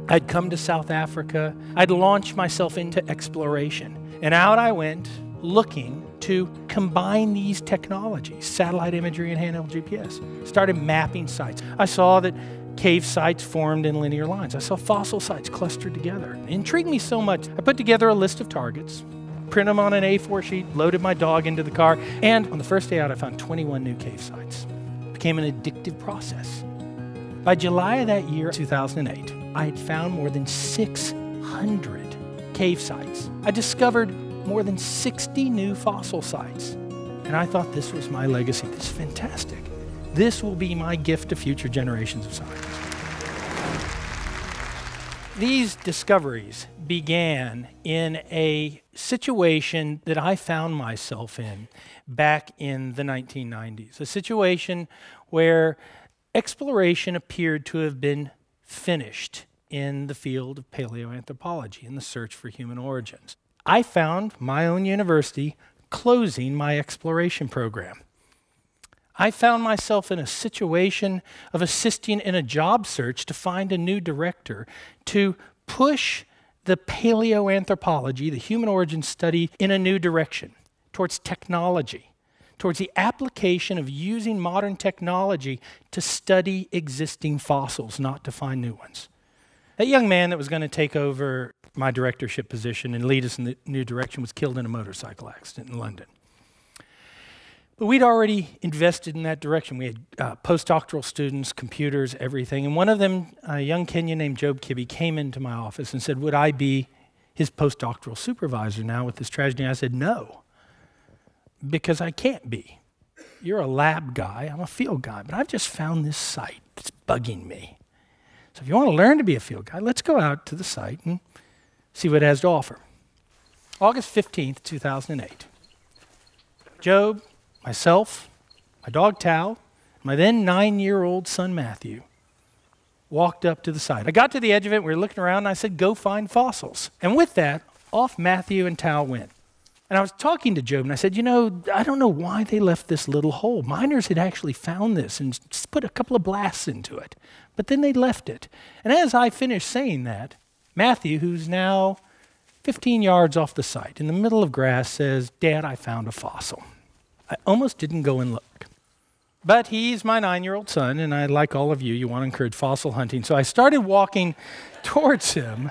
I'd come to South Africa. I'd launched myself into exploration. And out I went looking to combine these technologies, satellite imagery and handheld GPS. Started mapping sites. I saw that cave sites formed in linear lines. I saw fossil sites clustered together. It intrigued me so much, I put together a list of targets, printed them on an A4 sheet, loaded my dog into the car, and on the first day out, I found 21 new cave sites. It became an addictive process. By July of that year, 2008, I had found more than 600 cave sites. I discovered more than 60 new fossil sites. And I thought this was my legacy. This is fantastic. This will be my gift to future generations of scientists. These discoveries began in a situation that I found myself in back in the 1990s, a situation where exploration appeared to have been finished in the field of paleoanthropology, in the search for human origins. I found my own university closing my exploration program. I found myself in a situation of assisting in a job search to find a new director to push the paleoanthropology, the human origin study, in a new direction, towards technology, towards the application of using modern technology to study existing fossils, not to find new ones. That young man that was going to take over my directorship position and lead us in the new direction was killed in a motorcycle accident in London. But we'd already invested in that direction. We had postdoctoral students, computers, everything. And one of them, a young Kenyan named Job Kibbe, came into my office and said, would I be his postdoctoral supervisor now with this tragedy? And I said, no, because I can't be. You're a lab guy, I'm a field guy, but I've just found this site that's bugging me. So if you want to learn to be a field guy, let's go out to the site and see what it has to offer. August 15th, 2008. Job, myself, my dog Tal, my then 9-year-old son Matthew walked up to the site. I got to the edge of it, we were looking around, and I said, go find fossils. And with that, off Matthew and Tal went. And I was talking to Job, and I said, you know, I don't know why they left this little hole. Miners had actually found this and just put a couple of blasts into it. But then they left it. And as I finished saying that, Matthew, who's now 15 yards off the site, in the middle of grass, says, Dad, I found a fossil. I almost didn't go and look. But he's my 9-year-old son, and I, like all of you, you want to encourage fossil hunting. So I started walking towards him,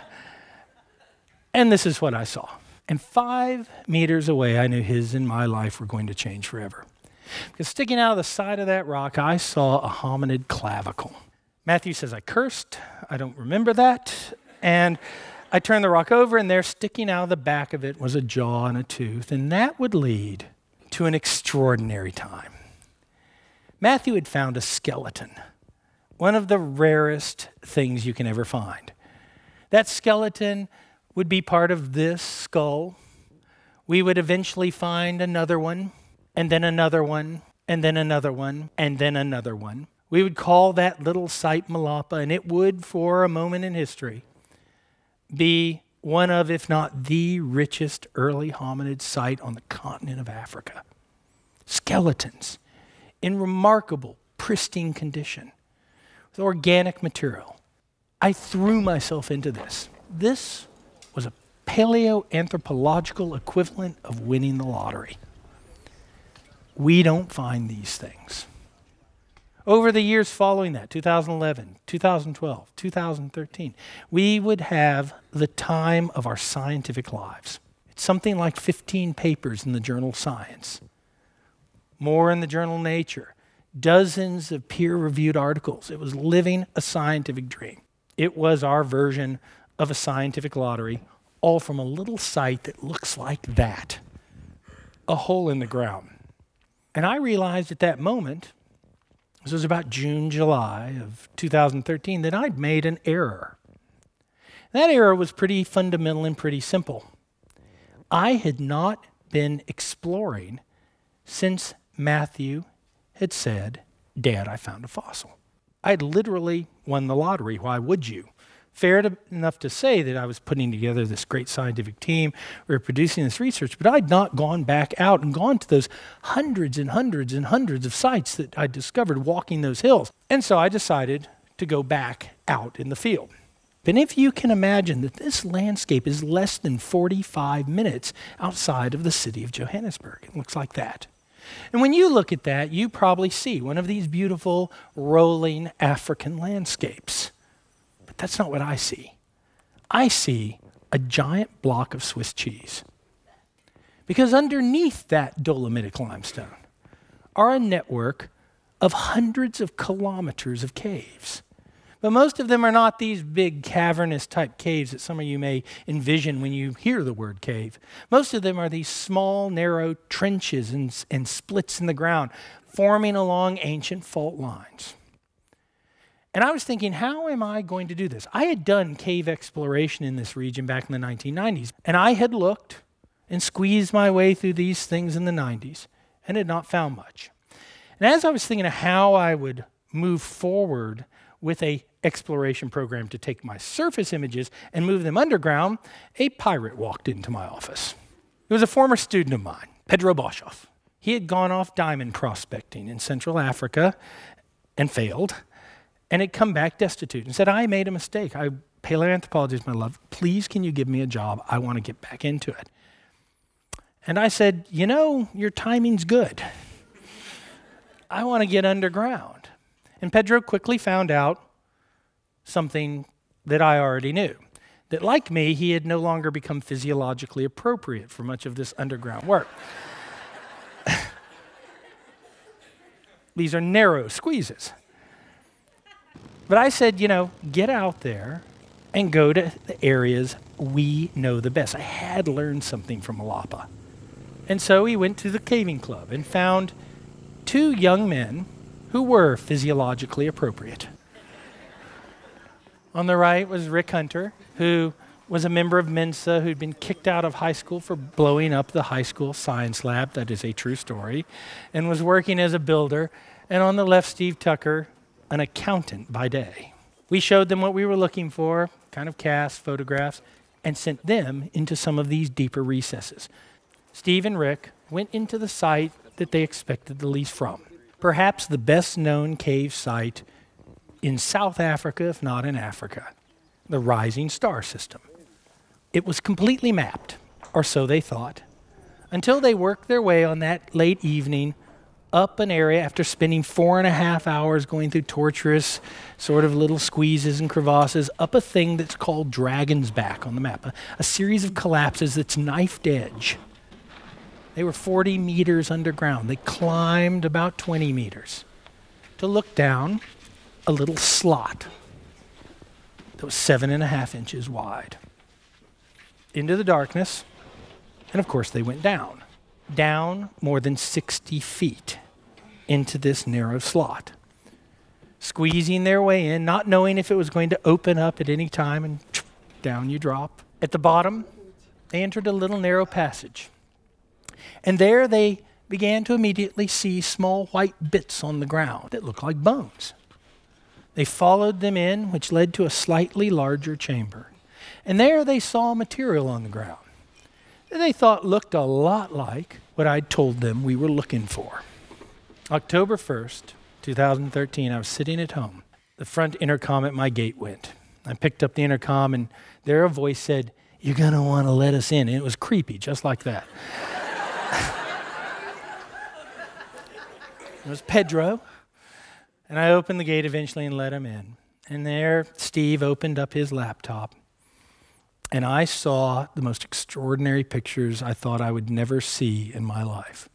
and this is what I saw. And 5 meters away, I knew his and my life were going to change forever. Because sticking out of the side of that rock, I saw a hominid clavicle. Matthew says I cursed. I don't remember that. And I turned the rock over, and there, sticking out of the back of it, was a jaw and a tooth. And that would lead to an extraordinary time. Matthew had found a skeleton, one of the rarest things you can ever find. That skeleton would be part of this skull. We would eventually find another one, and then another one, and then another one, and then another one. We would call that little site Malapa, and it would, for a moment in history, be one of, if not the richest early hominid site on the continent of Africa. Skeletons in remarkable, pristine condition, with organic material. I threw myself into this. This was a paleoanthropological equivalent of winning the lottery. We don't find these things. Over the years following that, 2011, 2012, 2013, we would have the time of our scientific lives. It's something like 15 papers in the journal Science, more in the journal Nature, dozens of peer-reviewed articles. It was living a scientific dream. It was our version of a scientific lottery, all from a little site that looks like that, a hole in the ground. And I realized at that moment, this was about June, July of 2013, that I'd made an error. That error was pretty fundamental and pretty simple. I had not been exploring since Matthew had said, Dad, I found a fossil. I'd literally won the lottery. Why would you? Fair enough to say that I was putting together this great scientific team, we were producing this research, but I'd not gone back out and gone to those hundreds and hundreds and hundreds of sites that I discovered walking those hills. And so I decided to go back out in the field. And if you can imagine that this landscape is less than 45 minutes outside of the city of Johannesburg, it looks like that. And when you look at that, you probably see one of these beautiful, rolling African landscapes. But that's not what I see. I see a giant block of Swiss cheese. Because underneath that dolomitic limestone are a network of hundreds of kilometers of caves. But most of them are not these big cavernous type caves that some of you may envision when you hear the word cave. Most of them are these small, narrow trenches and splits in the ground forming along ancient fault lines. And I was thinking, how am I going to do this? I had done cave exploration in this region back in the 1990s, and I had looked and squeezed my way through these things in the 90s and had not found much. And as I was thinking of how I would move forward with a exploration program to take my surface images and move them underground, a pirate walked into my office. He was a former student of mine, Pedro Boshoff. He had gone off diamond prospecting in Central Africa and failed, and had come back destitute and said, I made a mistake. Paleoanthropologist, my love, please can you give me a job? I want to get back into it. And I said, you know, your timing's good. I want to get underground. And Pedro quickly found out something that I already knew, that like me, he had no longer become physiologically appropriate for much of this underground work. These are narrow squeezes. But I said, you know, get out there and go to the areas we know the best. I had learned something from Malapa. And so he went to the caving club and found two young men who were physiologically appropriate. On the right was Rick Hunter, who was a member of Mensa, who'd been kicked out of high school for blowing up the high school science lab. That is a true story, and was working as a builder. And on the left, Steve Tucker, an accountant by day. We showed them what we were looking for, kind of cast photographs, and sent them into some of these deeper recesses. Steve and Rick went into the site that they expected the least from. Perhaps the best known cave site in South Africa, if not in Africa, the Rising Star System. It was completely mapped, or so they thought, until they worked their way on that late evening up an area after spending 4.5 hours going through torturous sort of little squeezes and crevasses, up a thing that's called Dragon's Back on the map, a series of collapses that's knifed edge. They were 40 meters underground. They climbed about 20 meters to look down a little slot that was 7.5 inches wide into the darkness, and of course they went down more than 60 feet into this narrow slot, squeezing their way in, not knowing if it was going to open up at any time, and down you drop. At the bottom, they entered a little narrow passage, and there they began to immediately see small white bits on the ground that looked like bones. They followed them in, which led to a slightly larger chamber. And there they saw material on the ground that they thought looked a lot like what I'd told them we were looking for. October 1st, 2013, I was sitting at home. The front intercom at my gate went. I picked up the intercom, and there a voice said, "You're going to want to let us in." And it was creepy, just like that. It was Pedro. And I opened the gate eventually and let him in. And there, Steve opened up his laptop. And I saw the most extraordinary pictures I thought I would never see in my life.